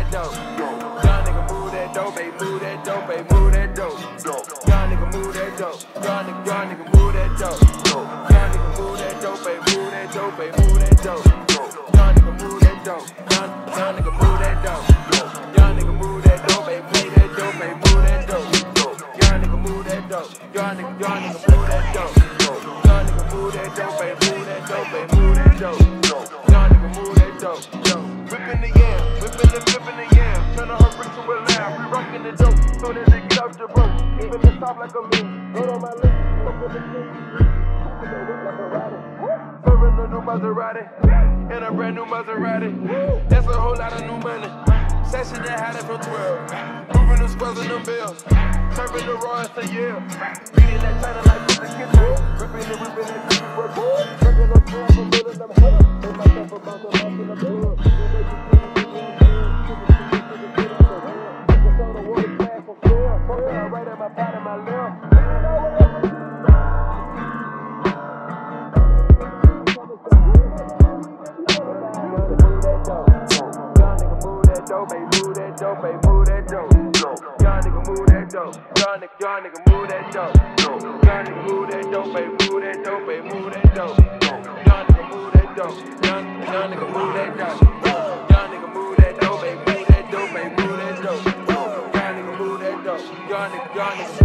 that dope. Young nigga move that dope, baby, move that dope, baby, move that dope. Young nigga move that dope. Young nigga move that dope. Young nigga move that dope, baby, move that dope, baby, move that dope. Young nigga move that dope. Young nigga move that dope. Young nigga move that dope, baby, move that dope, baby, move that dope. Young nigga move that dope. Young nigga move that dope. Young nigga move that dope, baby, move that dope, baby, move that dope. Young nigga move that dope. Whipping the yam, flipping the yam. Turn her brick to a lamb. We rockin' the dope. Soon as it get off the rope, even the top like a man. Go on my lips, fuck with the shit. Serving a new Maserati, in a brand new Maserati. That's a whole lot of new money. Session that had it from 12. Moving the squares and them bills. Serving the raw and yeah. Beating that China like with the kitchen. Ripping it, whipping it, keep it working. Drinking them drugs and building them heads. Make myself a bounce and bounce in the blood. Right at my pot and my left. Move that dope, baby, move that dope. Young nigga move that dope. Young nigga move that dope. Young nigga move that dope, baby, move that dope, baby, move that dope. Young nigga move that dope. Young nigga move that dope. Young nigga move that dope, baby, move that dope, baby, move that dope. Young nigga move that dope. Young nigga.